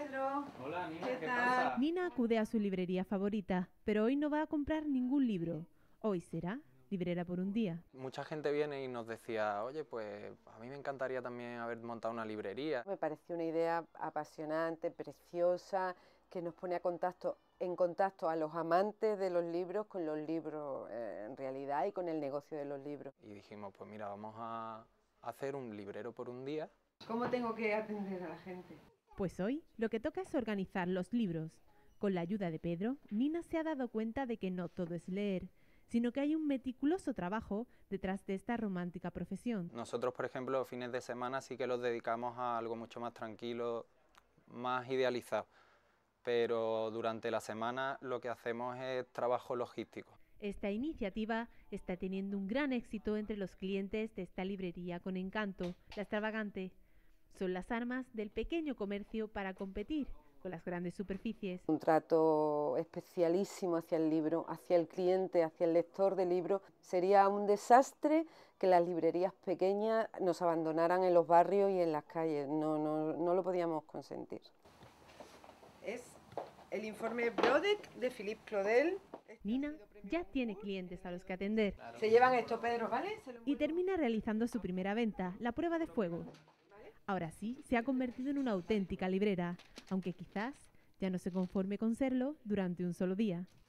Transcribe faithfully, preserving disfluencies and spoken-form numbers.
Pedro. Hola, Nina, ¿Qué ¿qué tal? pasa? Nina acude a su librería favorita, pero hoy no va a comprar ningún libro. Hoy será librera por un día. Mucha gente viene y nos decía, oye, pues a mí me encantaría también haber montado una librería. Me pareció una idea apasionante, preciosa, que nos pone a contacto, en contacto a los amantes de los libros con los libros eh, en realidad y con el negocio de los libros. Y dijimos, pues mira, vamos a hacer un librero por un día. ¿Cómo tengo que atender a la gente? Pues hoy lo que toca es organizar los libros. Con la ayuda de Pedro, Nina se ha dado cuenta de que no todo es leer, sino que hay un meticuloso trabajo detrás de esta romántica profesión. Nosotros, por ejemplo, los fines de semana sí que los dedicamos a algo mucho más tranquilo, más idealizado. Pero durante la semana lo que hacemos es trabajo logístico. Esta iniciativa está teniendo un gran éxito entre los clientes de esta librería con encanto, La Extravagante. Son las armas del pequeño comercio para competir con las grandes superficies. Un trato especialísimo hacia el libro, hacia el cliente, hacia el lector del libro. Sería un desastre que las librerías pequeñas nos abandonaran en los barrios y en las calles. No, no, no lo podíamos consentir. Es el informe Brodek de Philippe Claudel. Nina ya tiene clientes a los que atender Se llevan esto, Pedro, ¿vale? Se lo y termina realizando su primera venta, la prueba de fuego. Ahora sí, se ha convertido en una auténtica librera, aunque quizás ya no se conforme con serlo durante un solo día.